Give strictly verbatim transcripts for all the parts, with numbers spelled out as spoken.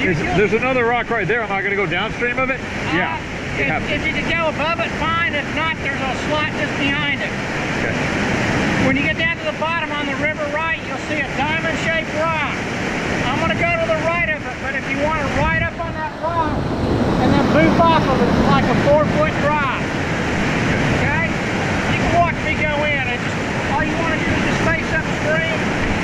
Is, there's another rock right there. Am I going to go downstream of it? Uh, yeah. If, if you could go above it, fine. If not, there's a slot just behind it. Okay. When you get down to the bottom on the river right, you'll see a diamond-shaped rock. I'm going to go to the right of it, but if you want to ride up on that rock and then move off of it, it's like a four-foot drop. Okay? You can watch me go in. And just, all you want to do is just face upstream.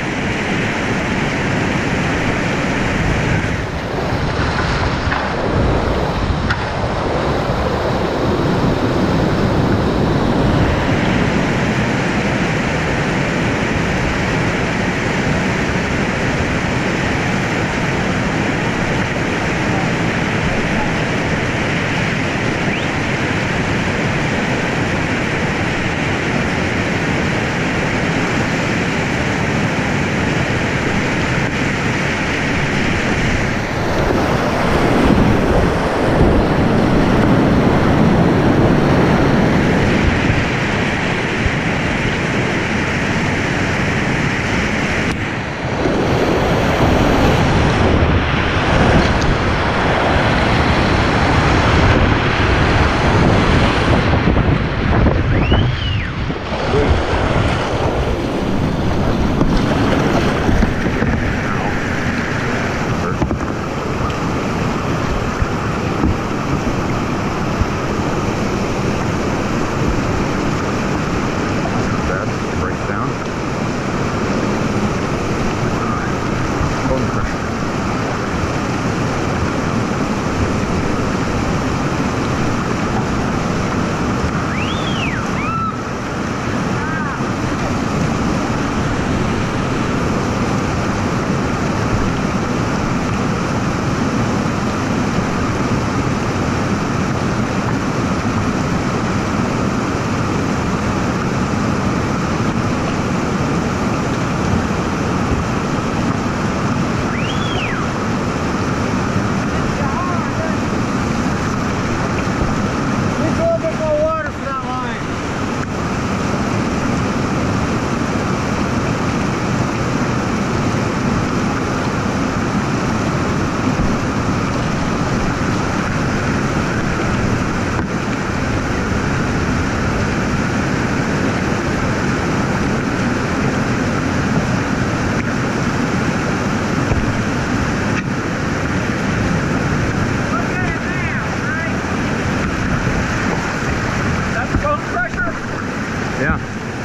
Yeah.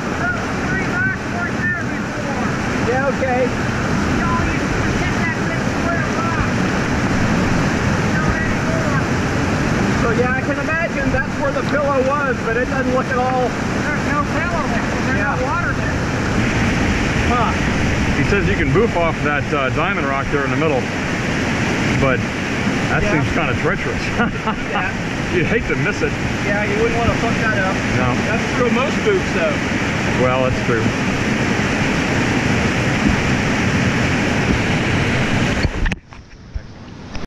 Yeah, okay. So yeah, I can imagine that's where the pillow was, but it doesn't look at all. There's no pillow there. There's yeah. no water there. Huh. He says you can boof off that uh, diamond rock there in the middle, but that yeah. seems kind of treacherous. Yeah. You'd hate to miss it. Yeah, you wouldn't want to fuck that up. No. That's true of most boots, though. Well, that's true.